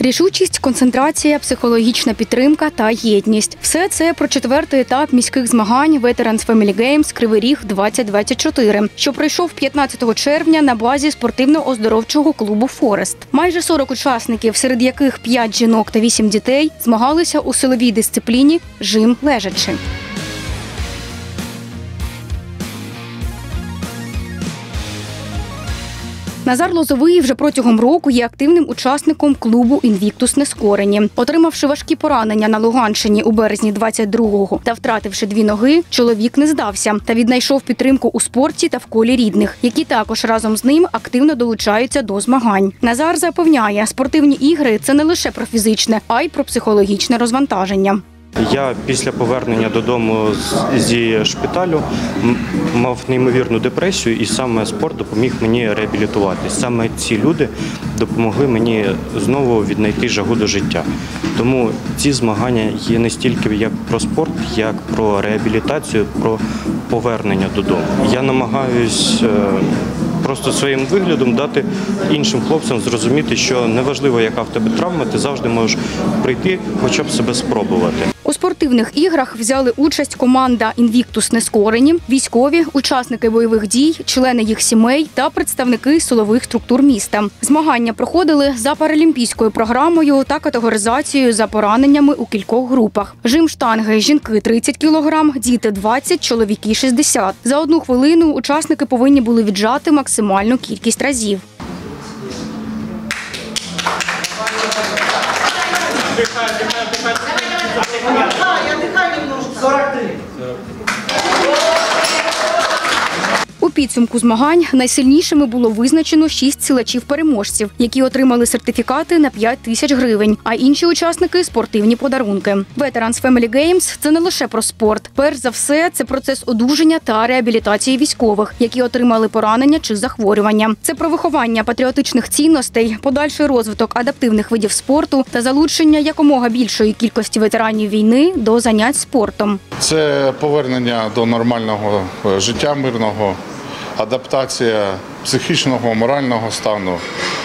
Рішучість, концентрація, психологічна підтримка та єдність – все це про четвертий етап міських змагань Veterans Family Games Кривий Ріг 2024, що пройшов 15 червня на базі спортивно-оздоровчого клубу «Форест». Майже 40 учасників, серед яких 5 жінок та 8 дітей, змагалися у силовій дисципліні «Жим лежачи». Назар Лозовий вже протягом року є активним учасником клубу «Інвіктус Нескорені». Отримавши важкі поранення на Луганщині у березні 22-го та втративши 2 ноги, чоловік не здався та віднайшов підтримку у спорті та в колі рідних, які також разом з ним активно долучаються до змагань. Назар запевняє, спортивні ігри – це не лише про фізичне, а й про психологічне розвантаження. Я після повернення додому зі шпиталю мав неймовірну депресію, і саме спорт допоміг мені реабілітуватись. Саме ці люди допомогли мені знову віднайти жагу до життя. Тому ці змагання є не стільки як про спорт, як про реабілітацію, про повернення додому. Я намагаюсь просто своїм виглядом дати іншим хлопцям зрозуміти, що неважливо, яка в тебе травма, ти завжди можеш прийти, хоча б себе спробувати. У спортивних іграх взяли участь команда «Інвіктус Нескорені», військові, учасники бойових дій, члени їх сімей та представники силових структур міста. Змагання проходили за паралімпійською програмою та категоризацією за пораненнями у кількох групах. Жим штанги – жінки 30 кг, діти 20, чоловіки 60. За 1 хвилину учасники повинні були віджати максимальну кількість разів. Я отдыхаю немножко. 43. У підсумку змагань найсильнішими було визначено 6 силачів-переможців, які отримали сертифікати на 5 тисяч гривень, а інші учасники – спортивні подарунки. Veterans Family Games – це не лише про спорт. Перш за все, це процес одужання та реабілітації військових, які отримали поранення чи захворювання. Це про виховання патріотичних цінностей, подальший розвиток адаптивних видів спорту та залучення якомога більшої кількості ветеранів війни до занять спортом. Це повернення до нормального життя мирного, адаптація психічного, морального стану,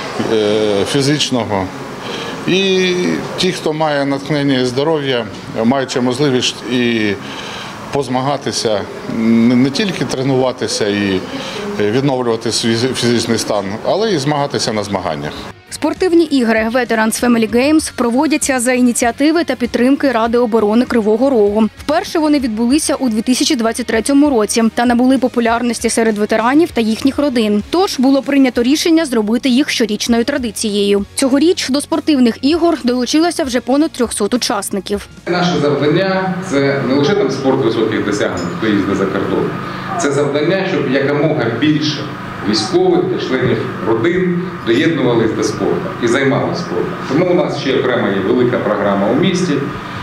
фізичного. І ті, хто має натхнення і здоров'я, маючи можливість і позмагатися, не тільки тренуватися і відновлювати свій фізичний стан, але і змагатися на змаганнях. Спортивні ігри Veterans Family Games проводяться за ініціативи та підтримки Ради оборони Кривого Рогу. Вперше вони відбулися у 2023 році та набули популярності серед ветеранів та їхніх родин. Тож було прийнято рішення зробити їх щорічною традицією. Цьогоріч до спортивних ігор долучилося вже понад 300 учасників. Наше завдання – це не лише там спорт високих досягнень, хто їздить за кордон. Це завдання, щоб якомога більше військових та членів родин доєднувалися до спорту і займалися спортом. Тому у нас ще окрема є велика програма у місті.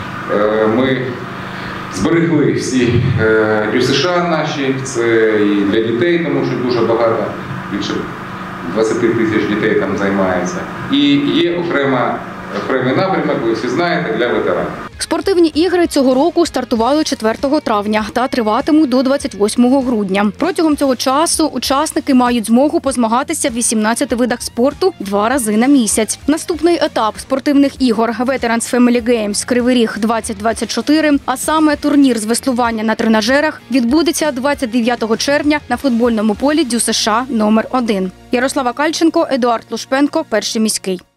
Ми зберегли всі ДЮСШ наші, це і для дітей, тому що дуже багато, більше 20 тисяч дітей там займається. І є окремий напрямок, ви всі знаєте, для ветеранів. Спортивні ігри цього року стартували 4 травня та триватимуть до 28 грудня. Протягом цього часу учасники мають змогу позмагатися в 18 видах спорту 2 рази на місяць. Наступний етап спортивних ігор Veterans Family Games Кривий Ріг 2024, а саме турнір з веслування на тренажерах, відбудеться 29 червня на футбольному полі ДЮСШ номер 1. Ярослава Кальченко, Едуард Лушпенко, Перший міський.